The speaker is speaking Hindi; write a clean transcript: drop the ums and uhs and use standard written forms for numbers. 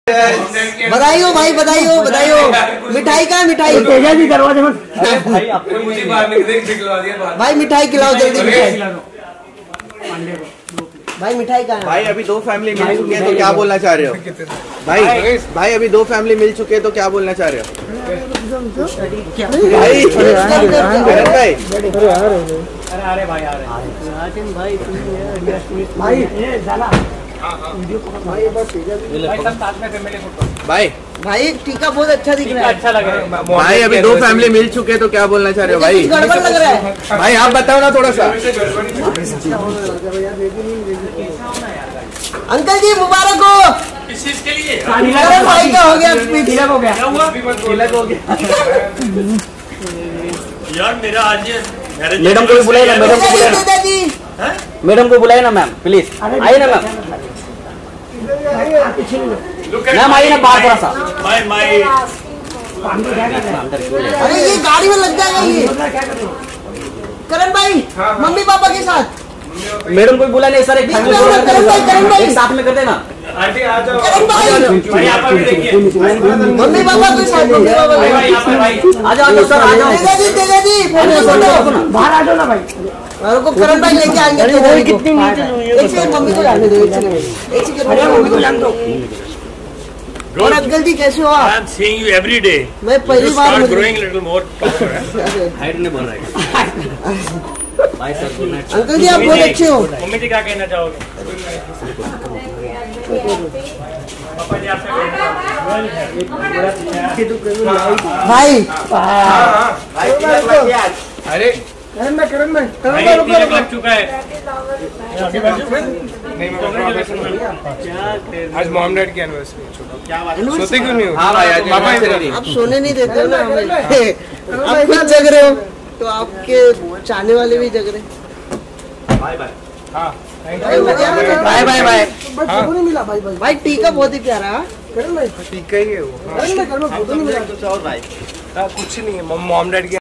बधाई हो भाई, बधाई हो, बधाई हो। मिठाई का मिठाई तेजा जी दरवाजे में भाई आपको मुझे बाहर निकलवा दिया। भाई मिठाई खिलाओ जल्दी, मिठाई भाई, मिठाई का। भाई अभी दो फैमिली मिल चुके हैं तो क्या बोलना चाह रहे हो भाई? अभी दो फैमिली मिल चुके हैं तो क्या बोलना चाह रहे हो भाई? अरे भाई भाई भाई टीका बहुत अच्छा दिख रहा है, अच्छा लग रहा है भाई। अभी दो फैमिली मिल चुके हैं तो क्या बोलना चाह रहे हो भाई? गड़बड़ लग रहा है भाई आप बताओ ना थोड़ा सा। अंकल जी मुबारक हो। किस चीज के लिए? अरे भाई का हो गया, तिलक हो गया। क्या हुआ? तिलक हो गया यार मेरा आज मैडम को बुलाए ना, मैडम को बुलाए ना, दादाजी, मैडम को बुलाए ना मैम, प्लीज आइए ना मैम। मैम आइए ना बाहर थोड़ा सा। माई अरे ये गाड़ी में लग जाएगा ये। करण भाई मम्मी पापा के साथ, मैडम को बुलाए नहीं सर, एक करण भाई, साथ में कर देना। आंटी आ जाओ। करण भाई, भाई यहाँ पर भी देखिए। मम्मी पापा के साथ, मम्मी पापा भाई के यहाँ पर भाई आ जाओ सर, आ जाओ। दादाजी फोटो बाहर आ जाओ ना भाई। मेरे को करण भाई लेके आएंगे। एक सेकंड मम्मी को जाने दो, एक सेकंड मम्मी को जाने दो। और अंकल जी कैसे हो आप? I am seeing you every day. मैं पहली You बार start growing little more taller. Height नहीं बढ़ रहा है भाई sir. Good night. Uncle ji आप बहुत अच्छे हो। मम्मी जी क्या कहना चाहोगे? पापा जी आपसे भाई अरे करण भाई तिलक लग चुका है। आज मॉम डैड की एनिवर्सरी। सोते क्यों नहीं हो? हाँ भाई आज पापा आप सोने नहीं देते हो ना हमें। आप खुद जग रहे हो तो आपके चाहने वाले भी जग रहे। Bye bye. हाँ बाय बाय बाय। फोटो नहीं मिला भाई, भाई टीका बहुत ही प्यारा है। ठीक है वो। कुछ और भाई कुछ नहीं है, मॉम डैड की